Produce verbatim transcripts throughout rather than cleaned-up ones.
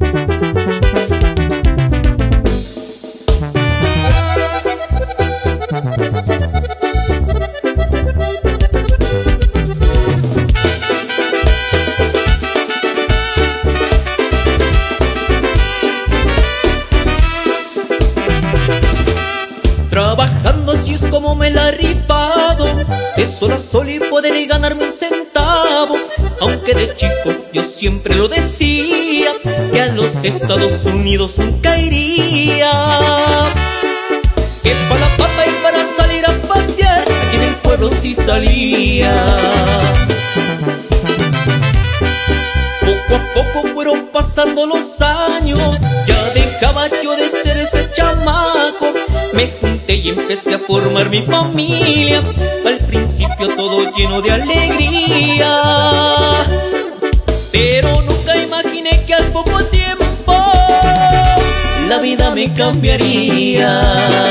Trabajando así es como me la he rifado, de sol a sol y poder ganarme un centavo. Aunque de chico yo siempre lo decía, que a los Estados Unidos nunca iría. Que para la papa y para salir a pasear, aquí en el pueblo sí salía. Poco a poco fueron pasando los años, ya dejaba yo de ser ese chamaco. Me junté y empecé a formar mi familia, al principio todo lleno de alegría. Pero nunca imaginé que al poco tiempo la vida me cambiaría.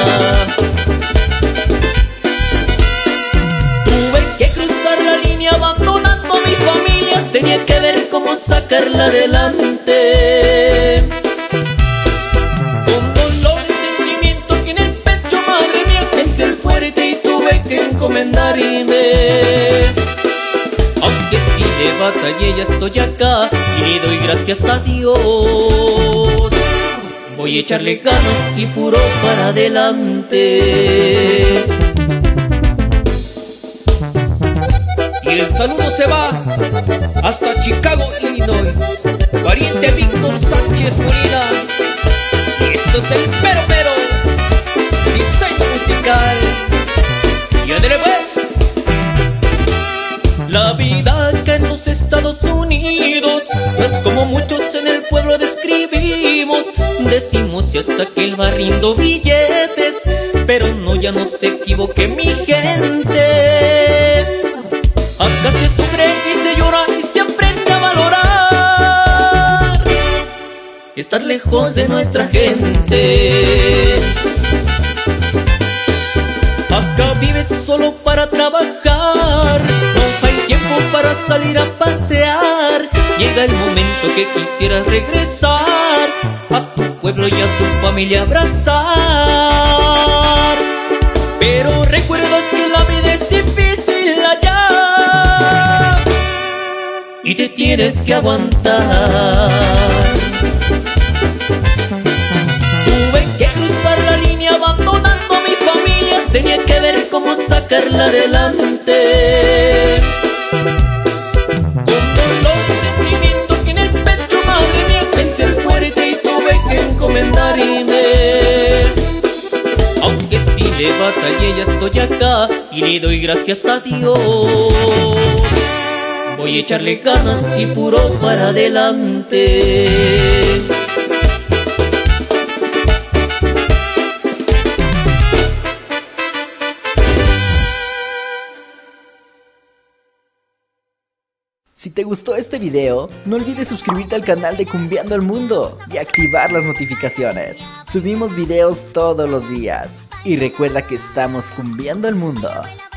Tuve que cruzar la línea abandonando a mi familia, tenía que ver cómo sacarla adelante. Con dolor y sentimiento que en el pecho, madre mía, es el fuerte y tuve que encomendarme. Aunque sí de batalla ya estoy acá y le doy gracias a Dios. Voy a echarle ganas y puro para adelante. Y el saludo se va hasta Chicago, Illinois. Pariente Víctor Sánchez Molina. Y esto es el mero mero diseño musical. Y ándale pues. La vida acá en los Estados Unidos no es como muchos en el pueblo describimos. Decimos y hasta que él va riendo billetes, pero no, ya no se equivoque mi gente. Acá se sufre y se llora y se aprende a valorar estar lejos de nuestra gente. Acá vives solo para trabajar, no hay tiempo para salir a pasear. Llega el momento que quisieras regresar a tu pueblo y a tu familia abrazar. Pero recuerdas que la vida es difícil allá y te tienes que aguantar. Tuve que cruzar la línea abandonando a mi familia, tenía que ver cómo sacarla adelante. Con dolor y sentimiento que en el pecho, madre mía, es el fuerte y tuve que encomendarme. Aunque sí le batallé, ya estoy acá y le doy gracias a Dios. Voy a echarle ganas y puro para adelante. Si te gustó este video, no olvides suscribirte al canal de Cumbiando el Mundo y activar las notificaciones. Subimos videos todos los días. Y recuerda que estamos cumbiando el mundo.